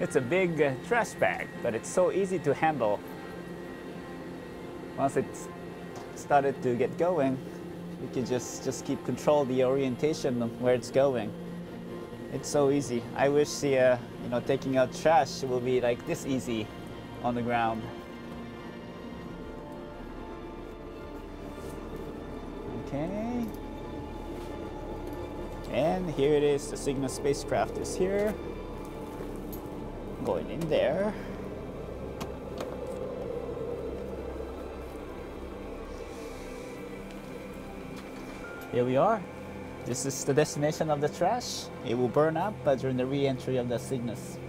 It's a big trash bag, but it's so easy to handle. Once it's started to get going, you can just keep control the orientation of where it's going. It's so easy. I wish the you know, taking out trash will be like this easy on the ground. Okay. And here it is. The Cygnus spacecraft is here. Going in there. Here we are. This is the destination of the trash. It will burn up during the re-entry of the Cygnus.